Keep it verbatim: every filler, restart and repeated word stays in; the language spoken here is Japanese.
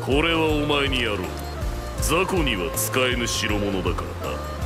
これはお前にやろう。雑魚には使えぬ代物だからな。